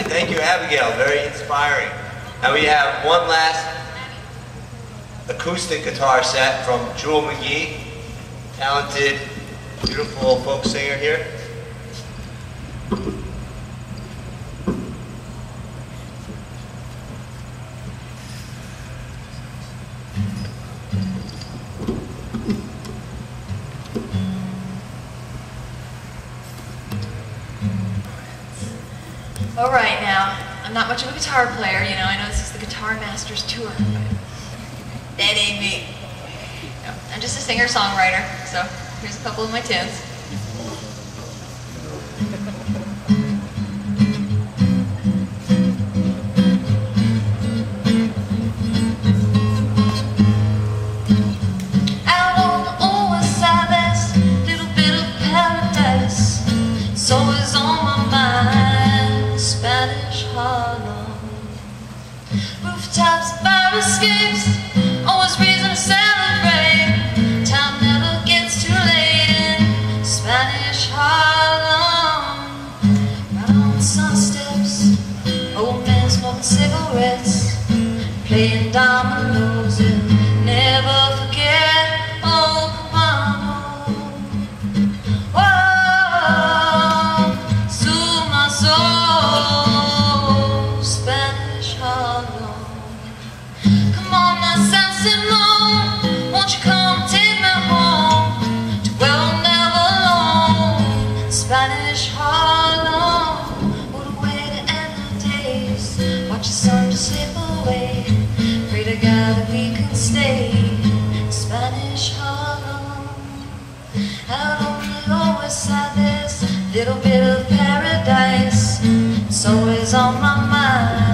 right, thank you, Abigail. Very inspiring. Now we have one last acoustic guitar set from Magie, talented, beautiful folk singer here. All right, now, I'm not much of a guitar player, you know. I know this is the Guitar Masters Tour, but that ain't me. No, I'm just a singer-songwriter, so here's a couple of my tunes. Out on the old west side, there's a little bit of paradise. It's always on my mind. Spanish Harlem, rooftops, bar escapes, always reason to celebrate. Time never gets too late in Spanish Harlem. Right on the sun steps, old men smoking cigarettes, playing dominoes and never forget. Oh, come on, oh, to my soul. Simone, won't you come take me home to where I'll never alone? Spanish Harlem, what a way to end the days. Watch the sun just slip away. Pray to God that we can stay. Spanish Harlem, out on the old west side, there's a little bit of paradise. It's always on my mind.